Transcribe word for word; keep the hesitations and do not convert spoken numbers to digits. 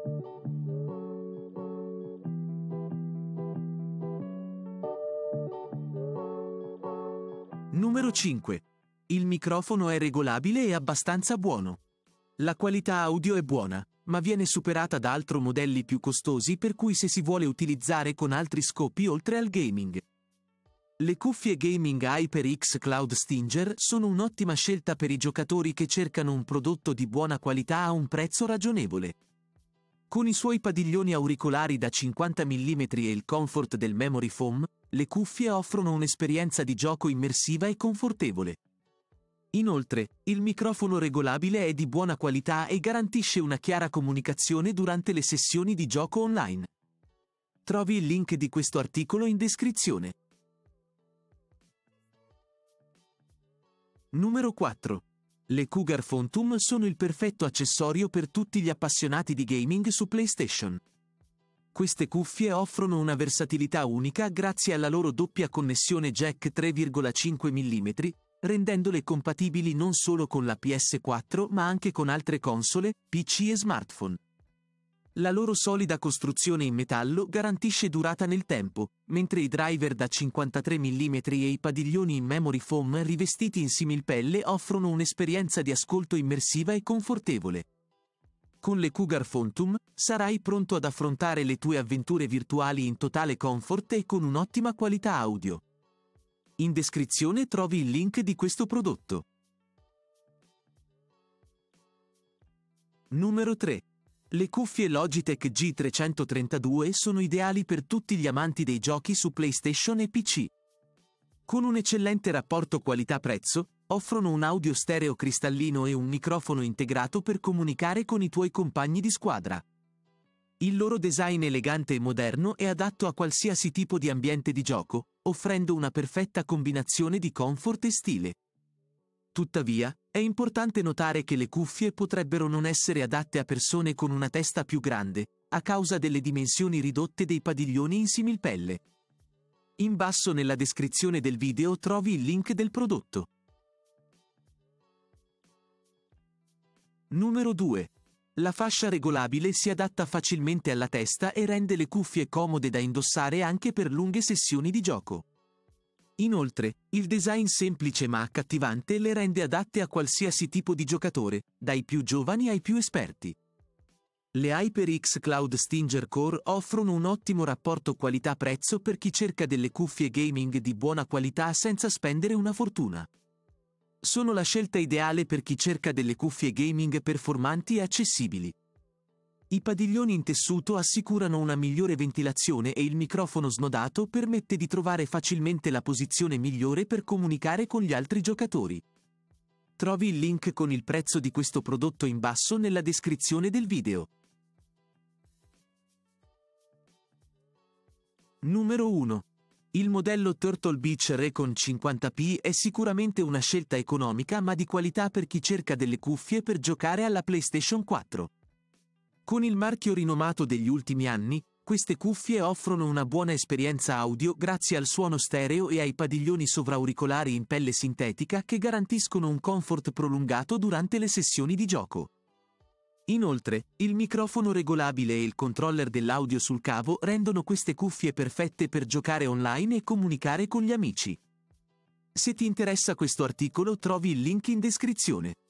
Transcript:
Numero cinque. Il microfono è regolabile e abbastanza buono. La qualità audio è buona, ma viene superata da altri modelli più costosi, per cui se si vuole utilizzare con altri scopi oltre al gaming. Le cuffie gaming HyperX Cloud Stinger sono un'ottima scelta per i giocatori che cercano un prodotto di buona qualità a un prezzo ragionevole. Con i suoi padiglioni auricolari da cinquanta millimetri e il comfort del memory foam, le cuffie offrono un'esperienza di gioco immersiva e confortevole. Inoltre, il microfono regolabile è di buona qualità e garantisce una chiara comunicazione durante le sessioni di gioco online. Trovi il link di questo articolo in descrizione. Numero quattro. Le Cougar Phantom sono il perfetto accessorio per tutti gli appassionati di gaming su PlayStation. Queste cuffie offrono una versatilità unica grazie alla loro doppia connessione jack tre virgola cinque millimetri, rendendole compatibili non solo con la P S quattro ma anche con altre console, P C e smartphone. La loro solida costruzione in metallo garantisce durata nel tempo, mentre i driver da cinquantatré millimetri e i padiglioni in memory foam rivestiti in similpelle offrono un'esperienza di ascolto immersiva e confortevole. Con le Cougar Phantom sarai pronto ad affrontare le tue avventure virtuali in totale comfort e con un'ottima qualità audio. In descrizione trovi il link di questo prodotto. Numero tre. Le cuffie Logitech G trecentotrentadue sono ideali per tutti gli amanti dei giochi su PlayStation e P C. Con un eccellente rapporto qualità-prezzo, offrono un audio stereo cristallino e un microfono integrato per comunicare con i tuoi compagni di squadra. Il loro design elegante e moderno è adatto a qualsiasi tipo di ambiente di gioco, offrendo una perfetta combinazione di comfort e stile. Tuttavia, è importante notare che le cuffie potrebbero non essere adatte a persone con una testa più grande, a causa delle dimensioni ridotte dei padiglioni in similpelle. In basso nella descrizione del video trovi il link del prodotto. Numero due. La fascia regolabile si adatta facilmente alla testa e rende le cuffie comode da indossare anche per lunghe sessioni di gioco. Inoltre, il design semplice ma accattivante le rende adatte a qualsiasi tipo di giocatore, dai più giovani ai più esperti. Le HyperX Cloud Stinger Core offrono un ottimo rapporto qualità-prezzo per chi cerca delle cuffie gaming di buona qualità senza spendere una fortuna. Sono la scelta ideale per chi cerca delle cuffie gaming performanti e accessibili. I padiglioni in tessuto assicurano una migliore ventilazione e il microfono snodato permette di trovare facilmente la posizione migliore per comunicare con gli altri giocatori. Trovi il link con il prezzo di questo prodotto in basso nella descrizione del video. Numero uno. Il modello Turtle Beach Recon cinquanta p è sicuramente una scelta economica ma di qualità per chi cerca delle cuffie per giocare alla PlayStation quattro. Con il marchio rinomato degli ultimi anni, queste cuffie offrono una buona esperienza audio grazie al suono stereo e ai padiglioni sovrauricolari in pelle sintetica che garantiscono un comfort prolungato durante le sessioni di gioco. Inoltre, il microfono regolabile e il controller dell'audio sul cavo rendono queste cuffie perfette per giocare online e comunicare con gli amici. Se ti interessa questo articolo trovi il link in descrizione.